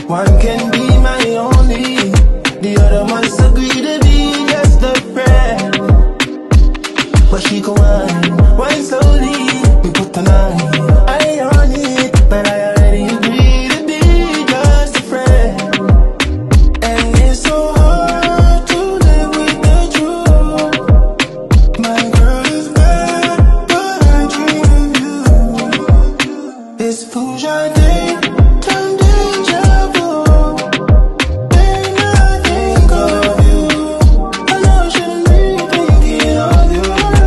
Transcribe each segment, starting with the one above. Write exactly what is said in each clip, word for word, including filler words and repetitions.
One can be my only, the other must agree to be just a friend. But she go wine, wine slowly, we put the night. I on it, but I already agree to be just a friend. And it's so hard to live with the truth. My girl is bad, but I dream of you. It's Fuja Day, turn deja vu. When I think of you, I know I shouldn't be thinking of you.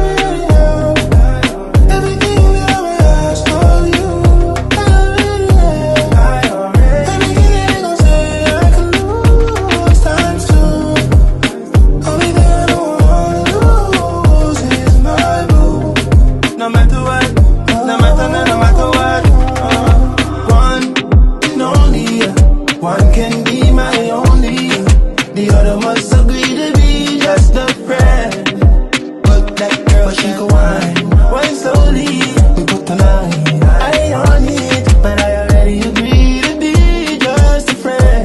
Everything that I ask of you, I already have. Everything I gon' say I can lose times two. Only thing I don't wanna lose is my boo. No matter what, no matter, no, no matter what, uh, one and only, yeah. One can be my only, the other must agree to be just a friend. But that girl, she go wine, wine slowly, we put the night. I on it, but I already agree to be just a friend.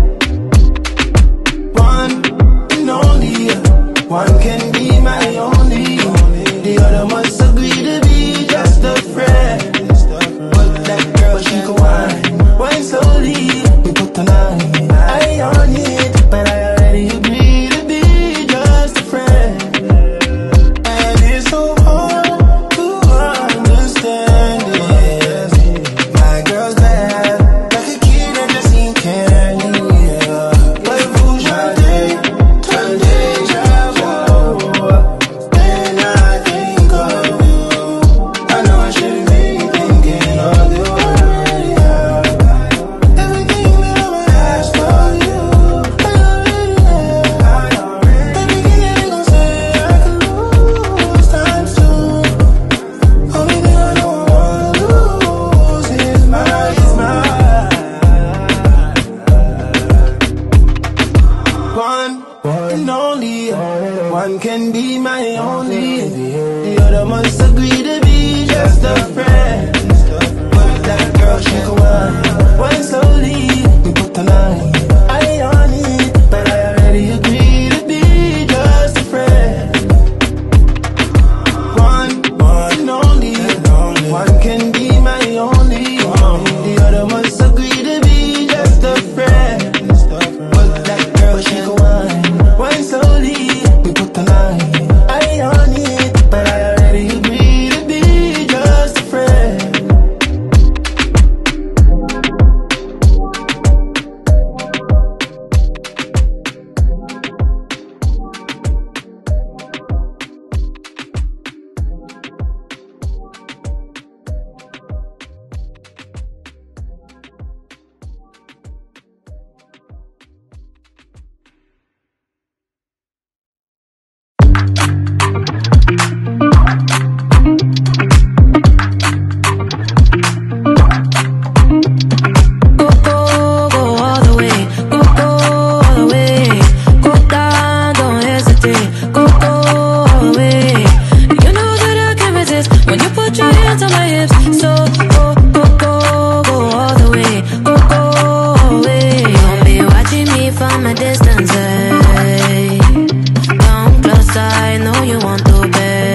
One and only, yeah. One can be my only, the other must agree to be just a friend. But that girl, she go wine, wine slowly, we put the night. I on it, but I already agree to be just a friend. And it's so hard to understand it. My girl's bad, like a kid that just seen candy, yeah. But Fuja Day, turn deja vu. When I think of you, I know I shouldn't be thinking of you. Already have everything that I'ma ask of you. I already have. Everything that I gon' say I can lose times two. Only thing I don't wanna lose is my, is my. One and only, one can be my only, the other must agree to be just a friend. But that girl, she go wine, wine slowly, we put the night. I on it, but I already agree to be just a friend. One, one and only, one can be my only, the other must agree to be just a friend. But that girl, she go wine, wine slowly, we put the night. I on it, but I already agree to be just a friend. Go, go, go all the way. Go, go all the way. Go down, don't hesitate. Go, go all the way. You know that I can't resist when you put your hands on my hips. So go, go, go, go all the way. Go, go all the way. Don't be watching me from a distance, hey. Come closer, I know you want to pay.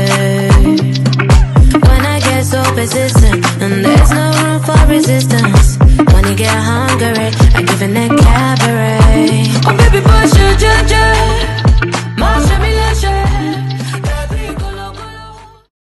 When I get so persistent, and there's no room for resistance. When you get hungry, I give a neck